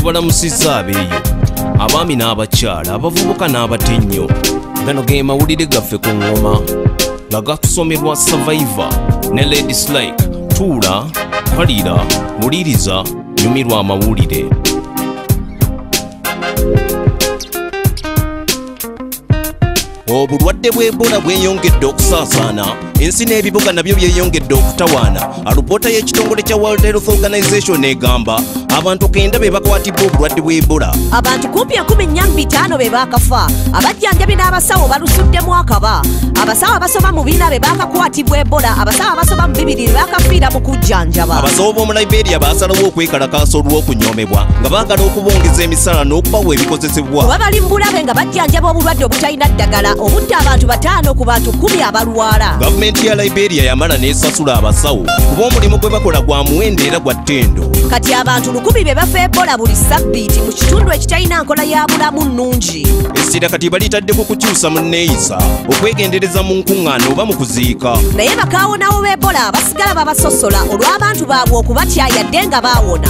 tubalamusizza abeeyo abaami n'abakyala abavubuka n'abatennyo. Gano ge mawulire gaffe ku ngoma nga gakusomerwa Survivor ne Ladies Like. Tuula, kalira, wuliriza, nyumirwa amawulire. Obulwadde bw'Ebola bweyongedde okusaasaana, ensi n'ebibuga nabyo byeyongedde okutawaana. Alipoota y'ekitongole kya World Health Organization egamba abantu 9 be bakwatiddwa obulwadde bw'Ebola. Abantu kumpi 15 be bakafa. Abajjanjabi n'abasawo balusuddemu akaba. Abasawo abasoma mu 4 be bakakwatibwa Ebola. Abasawo abasoma mu 2 be bakafiira mu kujjanjaba. Abasawo b'omu Liberia baasalawo okwekalakaasa olw'okunyoomebwa nga baagala okubongeza emisala n'okubawa ebikozesebwa. Kuba bali mu bulabe nga bajjanjaba obulwadde obutalina ddagala obutta abantu 5 ku bantu 10 abalwala. Gavumenti ya Liberia yamala n'esasula abasawo kuba omulimu gwe bakola gwa muwendo era gwa ttendo. Kati abantu 10 be bafa Ebola buli sabbiiti mu kitundu ekitalina nkola ya bulamu nnungi. Essira kati balitaddeko kukyusa mu nneeyisa okwegendereza mu nkuŋŋaana oba mu kuziika. Naye bakaawonawo b'Ebola basigala babasosola olw'abantu baabwe okubatya yadde nga baawona.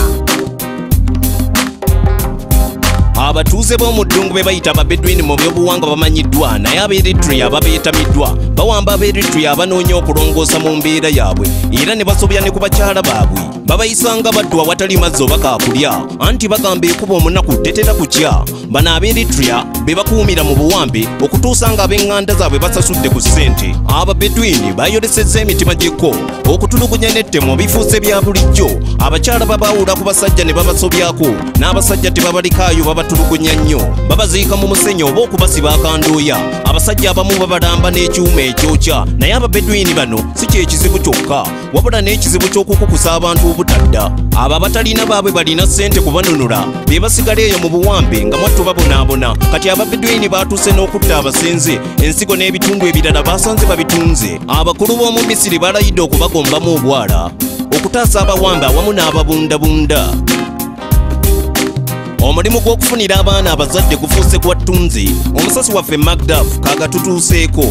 Abatuuze b'omu ddungu be bayita Ababedouin mu byobuwangwa bamanyiddwa, naye Abeeritrea babeetamiddwa. Bawamba Abeeritrea abanoonya okulongoosa mu mbeera yaabwe era ne basobya ne ku bakyala baabwe. Babayisanga baddu awatali mazzi oba kaakulya, anti bagamba ekuba omunaku tetera kukya. Bano Abeeritrea be bakuumira mu buwambe okutuusa nga ab'eŋŋanda zaabwe basasudde ku ssente. Ababedouin bayolesezza emitima gy'ekko okutulugunya n'ettemu bifuuse bya bulijjo. Abakyala babaawula ku basajja ne babasobyako, n'abasajja tebabalikaayo babatulugunya nnyo. Babaziika mu musenyu oba okubasiba akandooya. Abasajja abamu babalamba n'ekyuma ekyokya. Naye Ababedouin bano si kyekizibu kyokka, wabula n'ekizibu ky'okukukusa abantu obutadda. Abo abatalina baabwe balina ssente kubanunula be basigala eyo mu buwambe nga mwattu babonaabona. Kati Ababedouin baatuuse n'okutta abasenze, ensigo n'ebitundu ebirala basanze babitunze. Abakulu b'omu Misiri balayidde okubagombamu obwala okutaasa abawambe awamu n'ababundabunda. Omulimu gw'okufunira abaana abazadde gufuuse gwa ttunzi. Omusasi waffe Magdaf kaagatutuuseeko.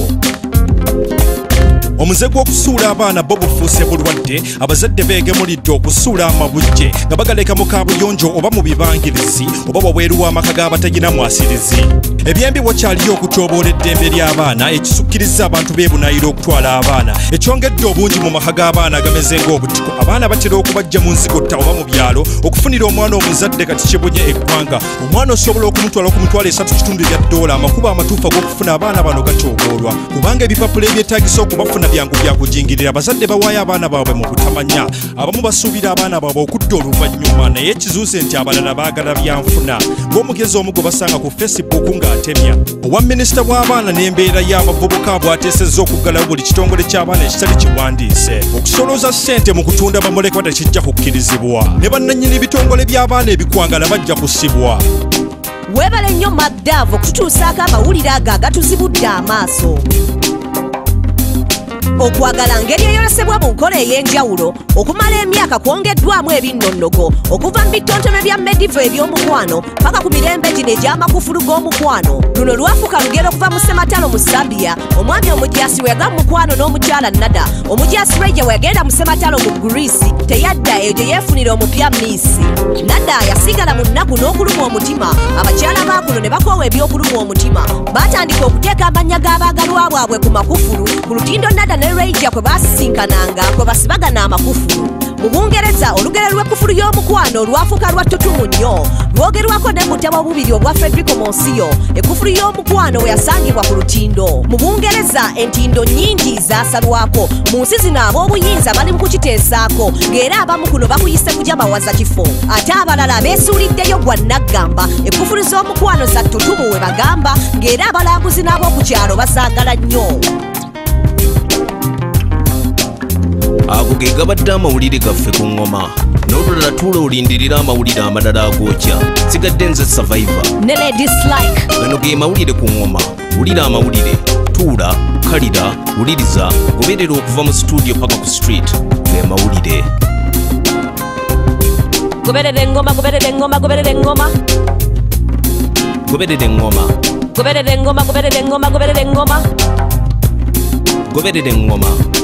Omuze gw'okusuula abaana bo bufuuse bulwadde, abazadde beegemulidde okusuula amabujje nga bagaleka mu kaabuyonjo oba mu bibangirizi oba wabweru w'amaka g'abatalina mwasirizi. Ebyembi wakyaliyo okutyoboola eddembe ly'abaana ekisukkiriza abantu beebunaayira okutwala abaana, ekyongedde obungi mu maka g'abaana agameze ng'obutiko. Abaana batera okubajja mu nzigotta oba mu byalo. Okufunira omwana omuzadde kati kibunye eggwanga. Omwana osobola okumutwala $3.2 amakubo amatuufu ag'okufuna abaana bano gatyoboolwa kubanga ebipapula ebyetaagisa okubafuna byangu byakujingirira. Abazadde bawaayo abaana baabwe mu butamanya. Abamu basuubira abaana baabwe okudda oluvannyuma, naye ekizuuse nti abalala baagala byanfuna. Ng'omugezi omu gwe basanga ku Facebook ng'atemya. Owa minisita w'abaana n'embeera y'abavubuka bw'ateesezza okuggalawo buli kitongole ky'abaana ekitali kiwandiise. Okusolooza ssente mu kutunda bamulekwa tekijja kukkirizibwa, ne bannannyini bitongole by'abaana ebikwangala bajja kussibwa. Weebale nnyo Magdaf okututuusaako amawulire ago agatuzibudde amaaso. Okwagala ngeri eyolesebwa mu nkola ey'enjawulo, okumala emyaka kwongeddwamu ebinnonogo okuva mu bitontome bya Mediva eby'omukwano paka ku mirembe gino egy'amakufulu g'omukwano. Luno lwafuuka lugero okuva mu Ssematalo mu Zambia. Omwami omujaasi we yagwa mu mukwano n'omukyala Nada. Omujaasi Raija we yagenda mu Ssematalo mu Greece teyadda eyo gye yeefunira omupya Miisi. Nada yasigala mu nnaku n'okuluma omutima. Abakyala baakuno ne bakoowa ebyokuluma omutima. Baatandika okuteeka amannya g'abaagalwa baabwe ku makufulu ku lutindo Nada ne Raija kwe basisinkananga kwe basibagana amakufulu. Mu Bungereza olugero lw'ekufulu y'omukwano lwafuuka lwa ttutumu nnyo. Lwogerwako ne mu ttabo obubiri obwa Federico Monsio, ekufulu y'omukwano we yasangibwa ku lutindo. Mu Bungereza entindo nnyingi zaasalwako. Mu nsi zino ab'obuyinza bali mu kukiteesaako, ng'era abamu kuno bakuyise kujja bawaza kifo. Ate abalala beesuuliddeyo gwa naggamba. Ekufulu z'omukwano za ttutumu we bagamba, ng'era abalambuzi n'ab'oku kyalo basaagala nnyo. Ago ge gabadde amawulire gaffe ku ngoma. N'olulala tuula olindirira amawulire amalala agookya. Sigadde nze Survivor ne Ladies Like. Gano ge mawulire ku ngoma. Wulira amawulire, tuula, kalira, wuliriza, goberera okuva mu studio paka ku street. Ge mawulire. Goberera engoma, goberera engoma, goberera engoma. Goberera engoma. Goberera engoma, goberera engoma, goberera engoma. Goberera engoma.